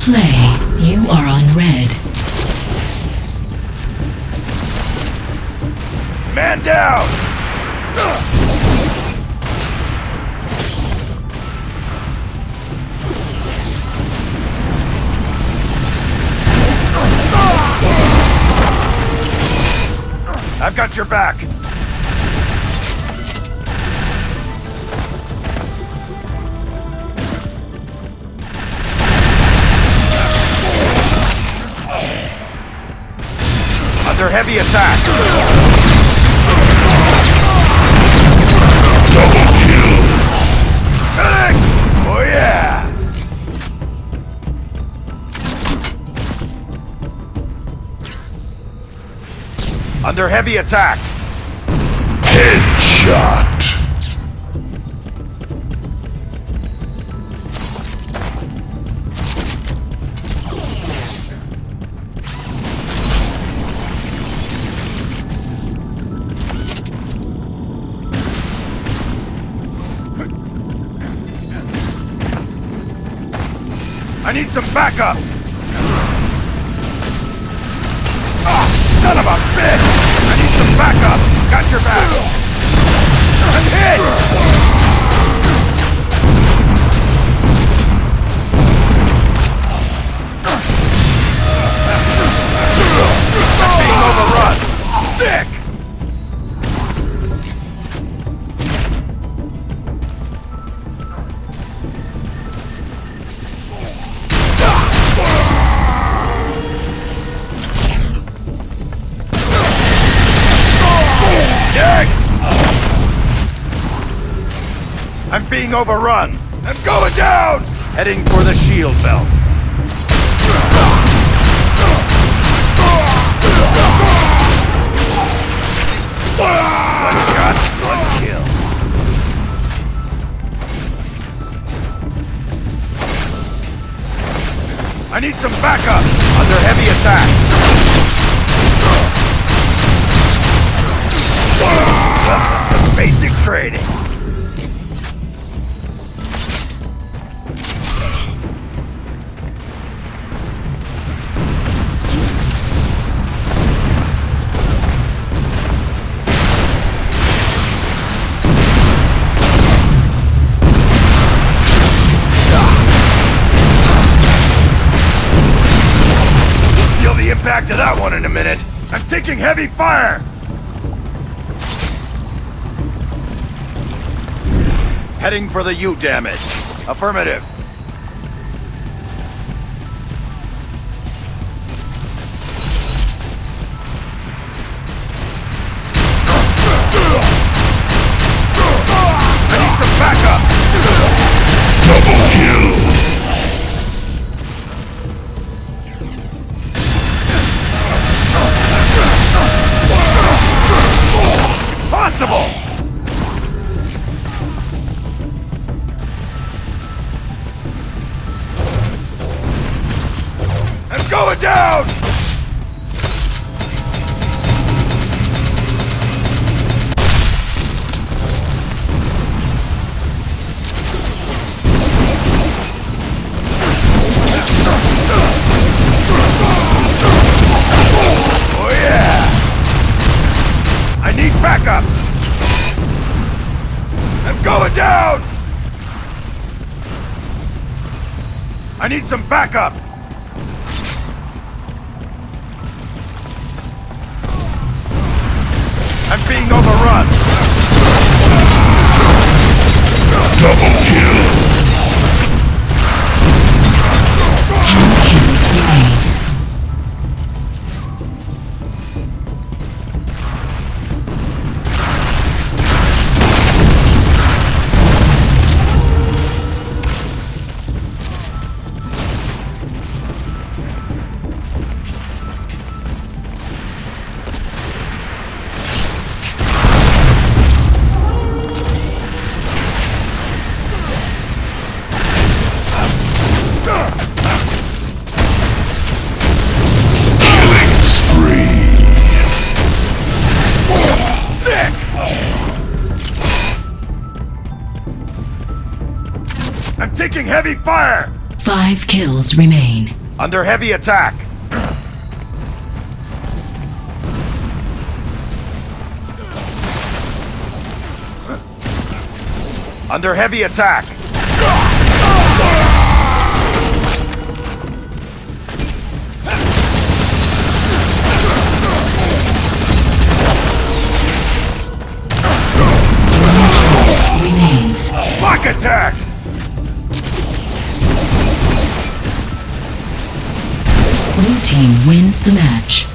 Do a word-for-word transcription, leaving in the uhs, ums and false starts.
Play. You are on red. Man down! I've got your back. Under heavy attack. Double kill. Medic! Oh yeah! Under heavy attack. Headshot. I need some backup! Ah, son of a bitch! I need some backup! Got your back! I'm hit! I'm being overrun! Sick! I'm being overrun! I'm going down! Heading for the shield belt. One shot, one kill. I need some backup! Under heavy attack. Welcome to basic training. Back to that one in a minute. I'm taking heavy fire! Heading for the U damage. Affirmative. I need some backup! Double kill! Impossible! I'm going down! Oh yeah! I need backup! I'm going down! I need some backup! I'm being overrun! Double kill! Two kills remain. I'm taking heavy fire! Five kills remain. Under heavy attack. Under heavy attack. Remains. Lock attack. Blue team wins the match.